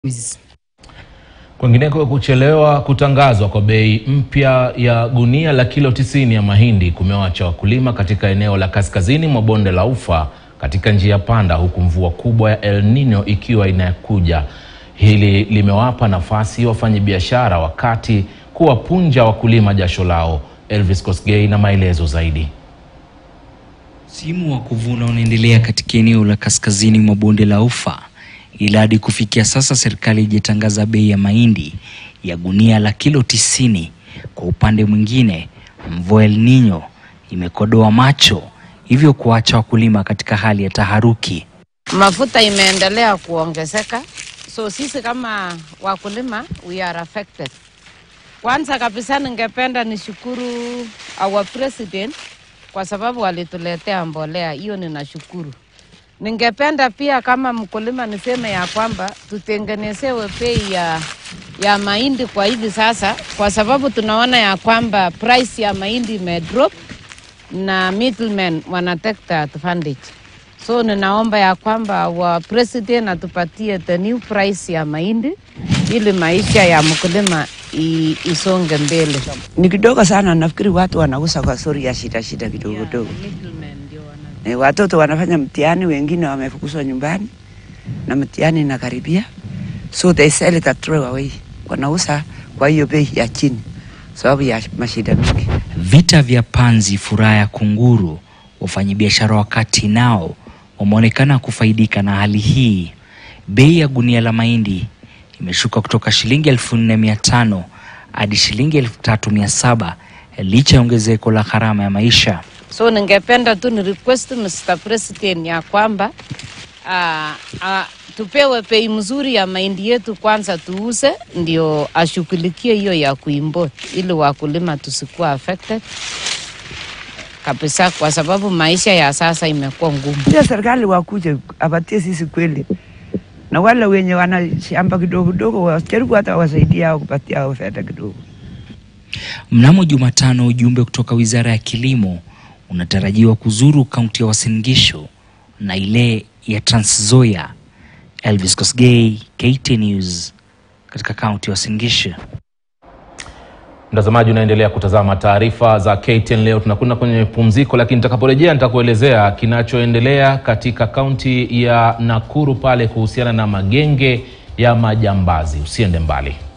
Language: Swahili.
Kwingineko, kuchelewa kutangazwa kwa bei mpya ya gunia la kilo 90 ya mahindi kumewacha wakulima katika eneo la kaskazini mwa bonde la Ufa katika njia panda, huku mvua kubwa ya El Nino ikiwa inakuja. Hili limewapa nafasi wafanyabiashara wakati kuwapunja wakulima jasho lao. Elvis Kosgei na maelezo zaidi. Msimu wa kuvuna unaendelea katika eneo la kaskazini mwa bonde la Ufa. Ila hadi kufikia sasa serikali ijetangaza bei ya mahindi ya gunia la kilo 90. Kwa upande mwingine, mvua El Nino imekodoa macho, hivyo kuacha wakulima katika hali ya taharuki. Mafuta imeendelea kuongezeka, so sisi kama wakulima we are affected. Kwanza kabisa ningependa nishukuru our president kwa sababu alituletea mbolea, hiyo ninashukuru. Ningependa pia kama mkulima niseme ya kwamba tutengenezewe bei ya mahindi kwa hivi sasa, kwa sababu tunaona ya kwamba price ya mahindi imedrop na middlemen wanatake advantage. So ninaomba ya kwamba wa president atupatie the new price ya mahindi ili maisha ya mkulima isonge mbele. Ni kidogo sana, nafikiri watu wanauza kwa sori ya shida kidogo kidogo. Watoto wanafanya mtihani, wengine wamefukuzwa nyumbani na mtihani inakaribia, so they sell it at throw away. Wanauza kwa hiyo bei ya chini sababu ya mashida mingi. Vita vya panzi, furaha ya kunguru, wafanyabiashara wakati nao wameonekana kufaidika na hali hii. Bei ya gunia la mahindi imeshuka kutoka shilingi 14,500 hadi shilingi 3,700 licha ya ongezeko la gharama ya maisha. So ningependa tu ni request Mr. President ya kwamba tupewe bei mzuri ya mahindi yetu kwanza tuuze, ndio ashughulikie hiyo ya kuimport ili wakulima tusikuwa affected kabisa, kwa sababu maisha ya sasa imekuwa ngumu. Pia serikali wakuje apatie sisi kweli, na wale wenye wana shamba kidogo wajaribu hata wasaidia au kupatia au fedha kidogo. Mnamo Jumatano, ujumbe kutoka Wizara ya Kilimo unatarajiwa kuzuru kaunti ya Uasin Gishu na ile ya Trans Nzoia. Elvis Kosgei, KTN News, katika kaunti ya Uasin Gishu. Mtazamaji, unaendelea kutazama taarifa za KTN. Leo tunakwenda kwenye pumziko, lakini nitakaporejea nitakuelezea kinachoendelea katika kaunti ya Nakuru pale kuhusiana na magenge ya majambazi. Usiende mbali.